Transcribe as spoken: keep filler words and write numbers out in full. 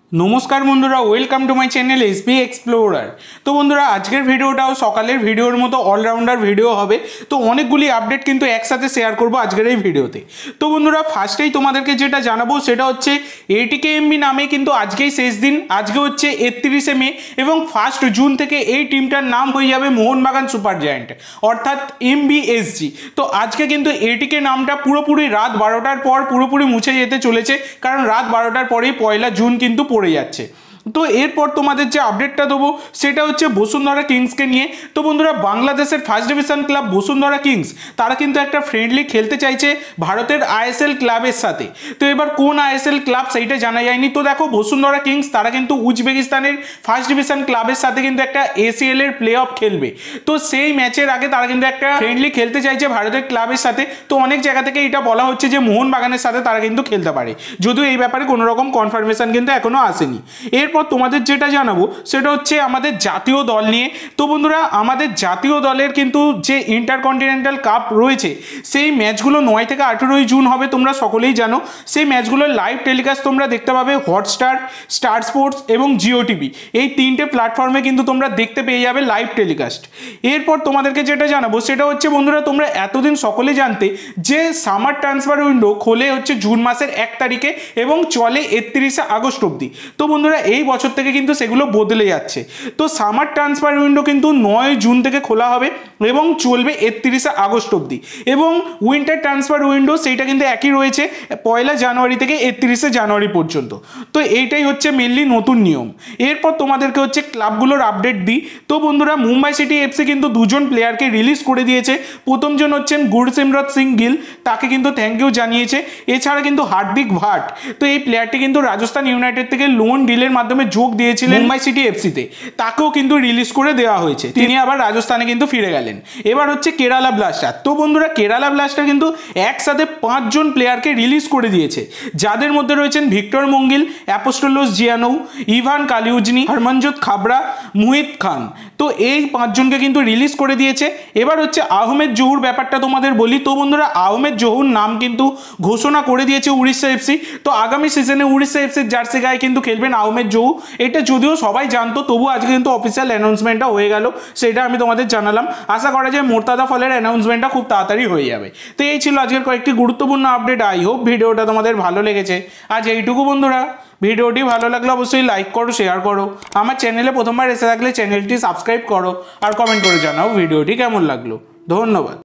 नमस्कार बंधुरा welcome to my channel SB Explorer. तो बंधुरा आजकेर भिडियोटाओ सकालेर भिडियोर मतो अलराउंडार भिडियो होबे। तो अनेकगुली आपडेट किन्तु एकसाथे शेयर करब आजकेर एई भिडियोते। तो बंधुरा फार्स्टेई तोमादेरके जेटा जानाबो सेटा हच्छे एटीके एमबी नामे किन्तु आजकेई शेष दिन। आजके हच्छे एकत्रिशे मे एबं फार्स्ट जून थेके एई टीमटार नाम हये जाबे मोहनबागान सुपार जायेंट अर्थात एमबिएसजी। तो आजके किन्तु एटीके नामटा पुरोपुरि रात बारोटार पर पुरोपुरि मुछे जेते चलेछे, कारण रात बारोटार परेई पयला जून किन्तु পড়ে যাচ্ছে। তো এরপর তোমাদের যে আপডেটটা দেবো সেটা হচ্ছে বসুন্ধরা কিংসকে নিয়ে। তো বন্ধুরা বাংলাদেশের first division club Bashundhara Kings তারা কিন্তু একটা ফ্রেন্ডলি খেলতে চাইছে ভারতের আইএসএল ক্লাবের সাথে। তো এবার কোন আইএসএল ক্লাব সেইটা জানা যায়নি। তো দেখো বসুন্ধরা কিংস তারা কিন্তু উজবেকিস্তানের ফার্স্ট ডিভিশন ক্লাবের সাথে কিন্তু একটা এসিএল এর প্লে অফ খেলবে। তো সেই ম্যাচের আগে তারা কিন্তু একটা ফ্রেন্ডলি খেলতে চাইছে ভারতের ক্লাবের সাথে। তো অনেক জায়গা থেকে এটা বলা হচ্ছে যে মোহনবাগানের সাথে তারা কিন্তু খেলতে পারে, যদিও এই ব্যাপারে কোনো রকম কনফার্মেশন কিন্তু এখনো আসেনি। এরপর তোমাদের যেটা জানাবো সেটা হচ্ছে আমাদের জাতীয় দল নিয়ে। তো বন্ধুরা আমাদের জাতীয় দলের কিন্তু যে ইন্টারকন্টিনেন্টাল কাপ রয়েছে সেই ম্যাচগুলো নয় থেকে আঠেরোই জুন হবে, তোমরা সকলেই জানো। সেই ম্যাচগুলোর লাইভ টেলিকাস্ট তোমরা দেখতে পাবে হটস্টার, স্টার স্পোর্টস এবং জিও টিভি, এই তিনটে প্ল্যাটফর্মে কিন্তু তোমরা দেখতে পেয়ে যাবে লাইভ টেলিকাস্ট। এরপর তোমাদেরকে যেটা জানাবো সেটা হচ্ছে বন্ধুরা তোমরা এতদিন সকলে জানতে যে সামার ট্রান্সফার উইন্ডো খোলে হচ্ছে জুন মাসের এক তারিখে এবং চলে একত্রিশে আগস্ট অবধি। তো বন্ধুরা এই বছর থেকে কিন্তু সেগুলো বদলে যাচ্ছে। তো সামার ট্রান্সফার উইন্ডো কিন্তু নয় জুন থেকে খোলা হবে এবং চলবে একত্রিশে আগস্ট অবধি, এবং উইন্টার ট্রান্সফার উইন্ডো সেইটা কিন্তু একই রয়েছে পয়লা জানুয়ারি থেকে একত্রিশে জানুয়ারি পর্যন্ত। তো এইটাই হচ্ছে মেনলি নতুন নিয়ম। এরপর তোমাদেরকে হচ্ছে ক্লাবগুলোর আপডেট দিই। তো বন্ধুরা মুম্বাই সিটি এফসি কিন্তু দুজন প্লেয়ারকে রিলিজ করে দিয়েছে। প্রথমজন হচ্ছেন গুরসিমরত সিং গিল, তাকে কিন্তু থ্যাংক ইউ জানিয়েছে। এছাড়া কিন্তু হার্দিক ভাট, তো এই প্লেয়ারটি কিন্তু রাজস্থান ইউনাইটেড থেকে লোন ডিলের মাধ্যমে যোগ দিয়েছিলেন মুম্বাই সিটি এফসিতে, তাকেও কিন্তু রিলিজ করে দেওয়া হয়েছে। তিনি আবার রাজস্থানে কিন্তু ফিরে গেলেন। এবার হচ্ছে কেরালা ব্লাস্টার। তো বন্ধুরা কেরালা ব্লাস্টার কিন্তু একসাথে পাঁচজন প্লেয়ারকে রিলিজ করে দিয়েছে, যাদের মধ্যে রয়েছেন Victor Mongil, Apostolos Giannou, Ivan Kalyuzhnyi, Harmanjot Khabra, Muhit Khan. তো এই পাঁচজনকে কিন্তু রিলিজ করে দিয়েছে। এবার হচ্ছে আহমেদ জহুর ব্যাপারটা তোমাদের বলি। তো বন্ধুরা আহমেদ জহুর নাম কিন্তু ঘোষণা করে দিয়েছে উড়িষ্যা এফসি। তো আগামী সিজনে উড়িষ্যা এফসির জার্সি গায়ে কিন্তু খেলবেন আহমেদ জহু। এটা যদিও সবাই জানতো, তবু আজকে কিন্তু অফিসিয়াল অ্যানাউন্সমেন্টটা হয়ে গেল, সেটা আমি তোমাদের জানালাম। আশা করা যায় মোর্তাদা ফলের অ্যানাউন্সমেন্টটা খুব তাড়াতাড়ি হয়ে যাবে। তো এই ছিল আজকের কয়েকটি গুরুত্বপূর্ণ আপডেট। আই হোপ ভিডিওটা তোমাদের ভালো লেগেছে। আজ এইটুকু বন্ধুরা, ভিডিওটি ভালো লাগলে অবশ্যই লাইক করো, শেয়ার করো। আমার চ্যানেলে প্রথমবার এসে থাকলে চ্যানেলটি সাবস্ক্রাইব করো আর কমেন্ট করে জানাও ভিডিওটি কেমন লাগলো। ধন্যবাদ।